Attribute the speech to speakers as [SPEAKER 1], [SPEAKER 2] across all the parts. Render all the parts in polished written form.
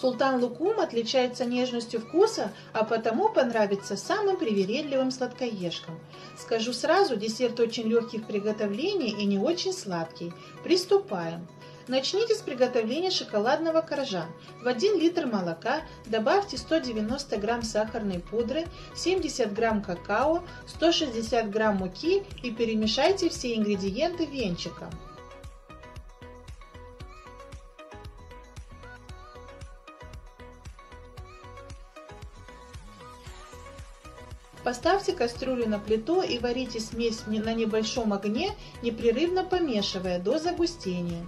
[SPEAKER 1] Султан Лукум отличается нежностью вкуса, а потому понравится самым привередливым сладкоежкам. Скажу сразу, десерт очень легкий в приготовлении и не очень сладкий. Приступаем. Начните с приготовления шоколадного коржа. В 1 литр молока добавьте 190 грамм сахарной пудры, 70 грамм какао, 160 грамм муки и перемешайте все ингредиенты венчиком. Поставьте кастрюлю на плиту и варите смесь на небольшом огне, непрерывно помешивая до загустения.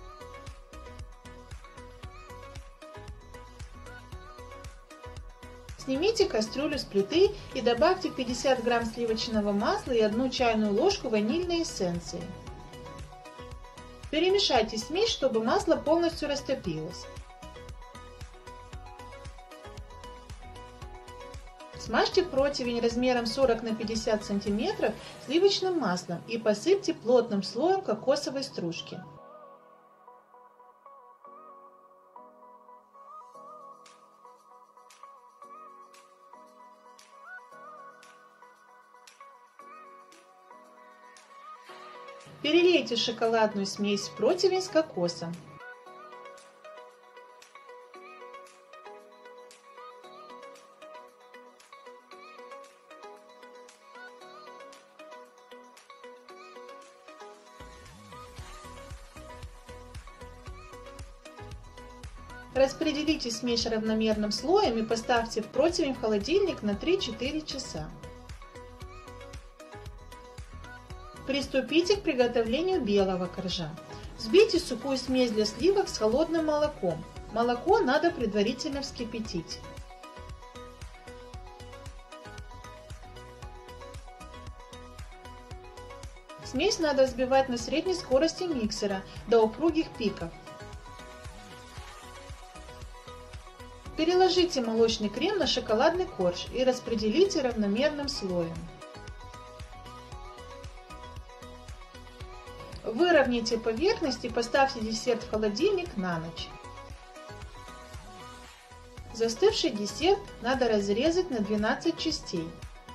[SPEAKER 1] Снимите кастрюлю с плиты и добавьте 50 грамм сливочного масла и 1 чайную ложку ванильной эссенции. Перемешайте смесь, чтобы масло полностью растопилось. Смажьте противень размером 40 на 50 см сливочным маслом и посыпьте плотным слоем кокосовой стружки. Перелейте шоколадную смесь в противень с кокосом. Распределите смесь равномерным слоем и поставьте в противень в холодильник на 3-4 часа. Приступите к приготовлению белого коржа. Взбейте сухую смесь для сливок с холодным молоком. Молоко надо предварительно вскипятить. Смесь надо взбивать на средней скорости миксера до упругих пиков. Переложите молочный крем на шоколадный корж и распределите равномерным слоем. Выровняйте поверхность и поставьте десерт в холодильник на ночь. Застывший десерт надо разрезать на 12 частей.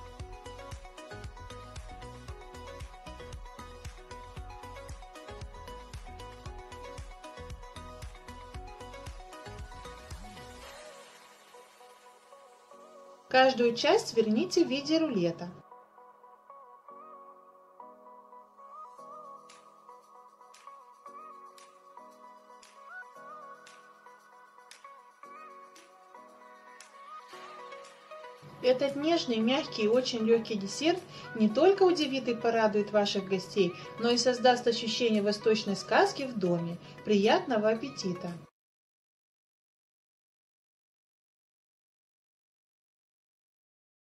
[SPEAKER 1] Каждую часть сверните в виде рулета. Этот нежный, мягкий и очень легкий десерт не только удивит и порадует ваших гостей, но и создаст ощущение восточной сказки в доме. Приятного аппетита!